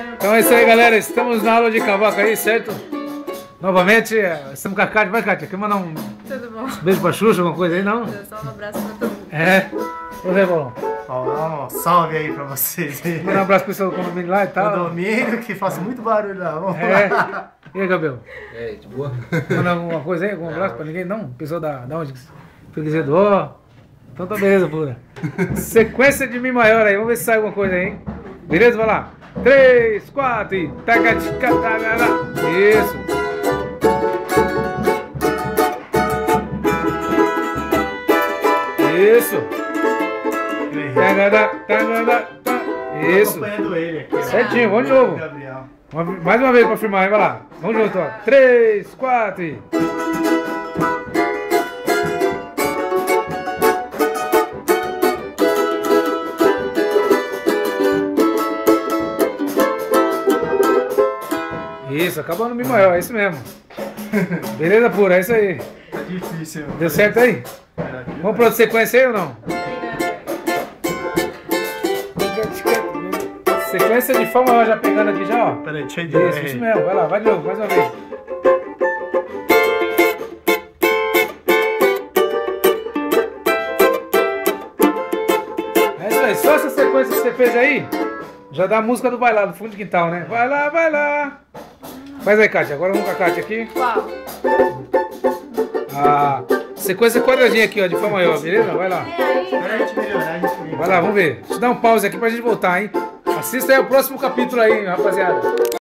Então é isso aí, galera. Estamos na aula de cavaco aí, certo? Novamente, estamos com a Kátia. Vai, Kátia, quer mandar um Tudo bom? beijo pra Xuxa, alguma coisa aí, não? Só um abraço pra todo mundo. É. Ô, Zé Bolão. Ó, salve aí pra vocês aí. Mandar um abraço pro pessoal do condomínio lá e tal. Condomínio que faz muito barulho lá. Vamos lá. É. E aí, Gabriel? É, de boa? Mandar alguma coisa aí? Algum abraço pra ninguém? Não? Pessoal da onde? Freguesia do Ó. Então tá beleza, pura. Sequência de Mi maior aí. Vamos ver se sai alguma coisa aí, hein? Beleza? Vai lá. 3, 4 e... Isso. Isso. Isso. Acompanhando ele aqui, ó. Certinho, vamos de novo. Gabriel. Mais uma vez pra filmar, hein? Vai lá. Vamos junto, ó. 3, 4 e... Isso, acabou no Mi maior, é isso mesmo. Beleza, pura, é isso aí. Tá difícil. Deu certo aí? Vamos pra outra sequência aí ou não? Sequência de Fá maior já pegando aqui já, ó. Peraí, deixa eu ir. Isso mesmo, vai lá, vai de novo, mais uma vez. É isso aí, só essa sequência que você fez aí, já dá a música do vai lá, do fundo de quintal, né? Vai lá, vai lá. Faz aí, Kátia, agora vamos com a Kátia aqui. Qual? A sequência quadradinha aqui, ó, de Fá maior, beleza? Vai lá. Agora a gente melhorar, a gente melhorar. Vai lá, vamos ver. Deixa eu dar um pause aqui pra gente voltar, hein? Assista aí o próximo capítulo aí, rapaziada.